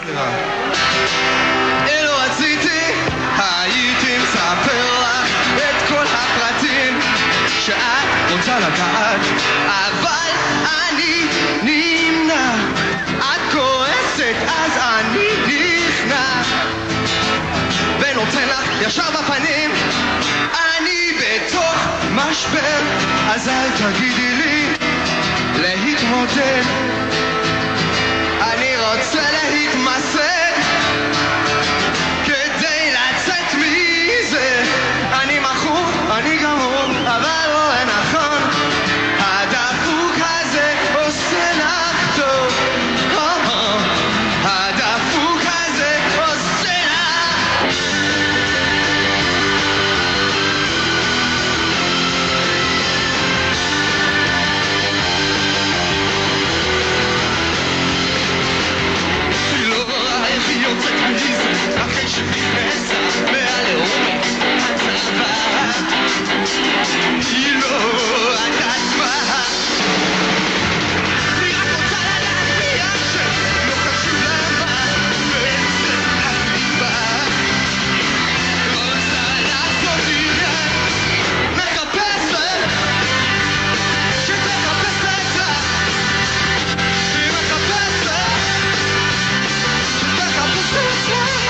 אילו רציתי, הייתי מספר לך את כל הפרטים שאת רוצה לדעת, אבל אני נמנע. את כועסת אז אני נכנע ונותן לך ישר בפנים. אני בתוך משבר, אז אל תגידי לי להתמודד. אני רוצה להתמסד כדי לצאת מזה. אני מכור, אני גמור, אבל לא נכון. הדפוק הזה עושה לך טוב. הדפוק הזה עושה לך. היא לא רואה איך היא יוצאת מזה אחרי שנכנסה מהלאומית הצבא. היא לא רואה את עצמה. היא רק רוצה לדעת מי אשם, לא חשוב למה בעצם הסיבה. רוצה לעשות עניין, מחפשת שתחפש לך. היא מחפשת שתחפש לך.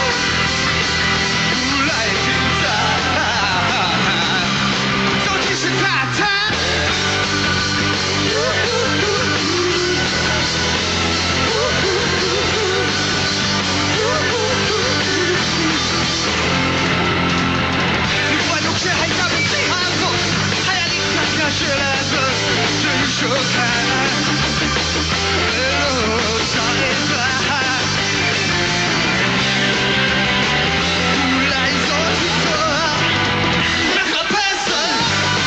אולי תמצא זאתי שטעתה. נפרדנו כשהייתה בתיאבון, היה לי קצת קשה לעזוב שהיא שוקעת ולא רוצה עזרה. אולי זאת תזכור, מחפשת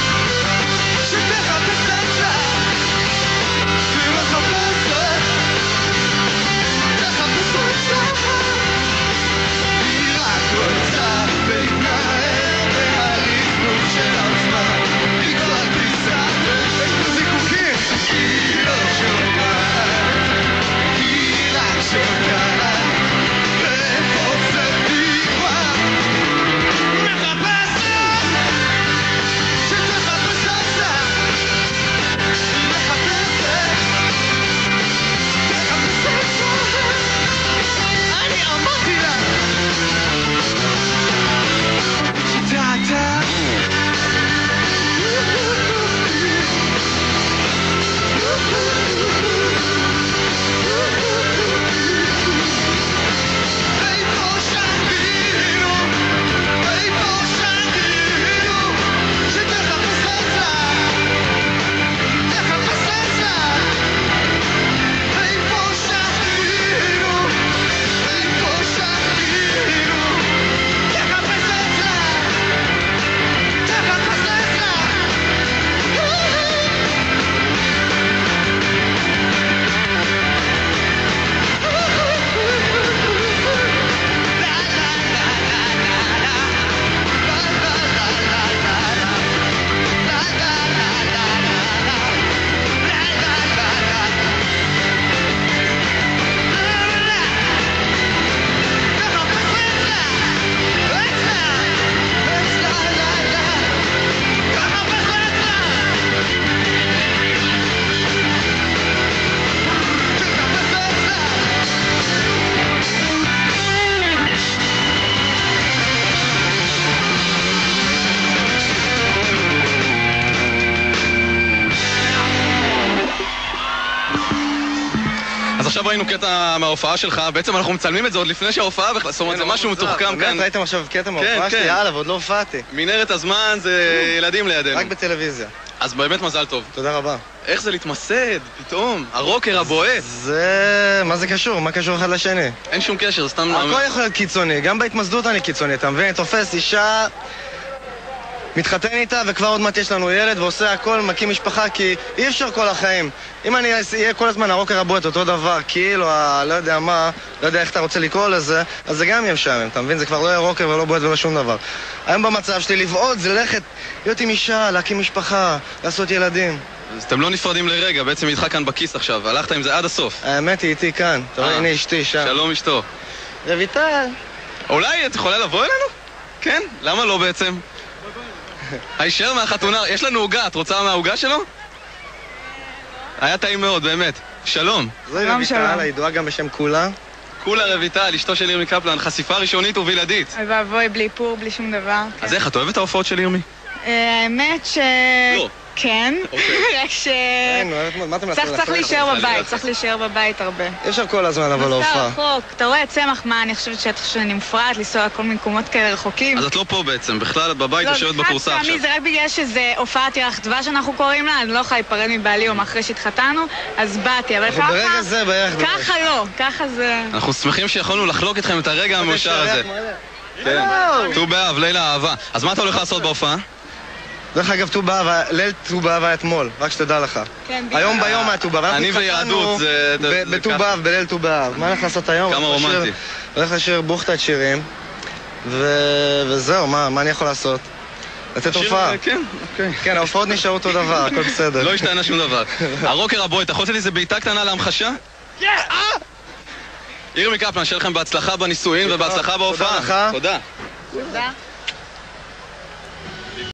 שתחפש לך. היא מחפשת תחפש לך. היא רק רוצה להתנער מהלכלוך של הזמן. היא כבר גיסה את הזיקוקים. היא לא שוקעת, היא רק שוקעת. איפה זה תקווה? מחפשת שתחפש לך. מחפשת תחפש לך. אני אמרתי לה שטעתה. איפה שגינו, איפה שגינו, שתחפש לך. תחפש לך. איפה שגינו, איפה שגינו, תחפש לך. תחפש לך. אז עכשיו ראינו קטע מההופעה שלך, בעצם אנחנו מצלמים את זה עוד לפני שההופעה בכלל, זאת אומרת זה משהו מתוחכם כאן. באמת ראיתם עכשיו קטע מההופעה שלי? יאללה, ועוד לא הופעתי. מנהרת הזמן זה ילדים לידינו. רק בטלוויזיה. אז באמת מזל טוב. תודה רבה. איך זה להתמסד, פתאום, הרוקר הבועט. זה... מה זה קשור? מה קשור אחד לשני? אין שום קשר, זה סתם... הכל יכול להיות קיצוני, גם בהתמסדות אני קיצוני, אתה מבין? תופס אישה... מתחתן איתה וכבר עוד מעט יש לנו ילד ועושה הכל, מקים משפחה, כי אי אפשר כל החיים. אם אני אהיה כל הזמן הרוקר הבועט אותו דבר, כאילו, לא יודע מה, לא יודע איך אתה רוצה לקרוא לזה, אז זה גם יהיה משעמם, אתה מבין? זה כבר לא יהיה רוקר ולא בועט ולא שום דבר. היום במצב שלי לבעוט זה ללכת, להיות עם אישה, להקים משפחה, לעשות ילדים. אז אתם לא נפרדים לרגע, בעצם איתך כאן בכיס עכשיו, הלכת עם זה עד הסוף. האמת היא איתי כאן. אתה רואה, הנה אשתי שם. שלום אשתו. רויטל. אולי את יכולה לבוא אלינו? כן? למה לא בעצם? הישר מהחתונה, יש לנו עוגה, את רוצה מהעוגה שלו? היה טעים מאוד, באמת. שלום. זוהי רויטל, הידועה גם בשם כולה. כולה רויטל, אשתו של ירמי קפלן, חשיפה ראשונית ובלעדית. אוי ואבוי, בלי איפור, בלי שום דבר. אז איך, את אוהבת ההופעות של ירמי? האמת ש... לא. כן, רק ש... מה אתם לעשות? צריך להישאר בבית, צריך להישאר בבית הרבה. אי אפשר כל הזמן לבוא להופעה. מסע רחוק, אתה רואה צמח, מה, אני חושבת שאני מופרעת לנסוע כל מיני מקומות כאלה רחוקים. אז את לא פה בעצם, בכלל את בבית יושבת בכורסה עכשיו. לא, זה רק בגלל שזה הופעת ירח דבש שאנחנו קוראים לה, אני לא יכולה להיפרד מבעלי או מאחרי שהתחתנו, אז באתי, אבל ככה... ברגע זה בירח דבש. ככה לא, ככה זה... אנחנו שמחים שיכולנו לחלוק איתכם את הרגע המאושר הזה. כן, ט"ו באב, ליל האהבה. אז מה אתה הולך לעשות בהופעה? דרך אגב, ליל ט"ו באב היה אתמול, רק שתדע לך. היום ביום היה ט"ו באב. אני ויהדות זה... בט"ו באב, בליל ט"ו באב. מה הולך לעשות היום? כמה רומנטי. הולך לשיר בוכטת שירים, וזהו, מה אני יכול לעשות? לתת הופעה. כן, אוקיי. כן, ההופעות נשארו אותו דבר, הכל בסדר. לא השתנה שום דבר. הרוקר הבוי, אתה יכול לתת לי איזה בעיטה קטנה להמחשה? ירמי קפלן, שיהיה לכם בהצלחה בנישואין ובהצלחה בהופעה. תודה לך. תודה. תודה.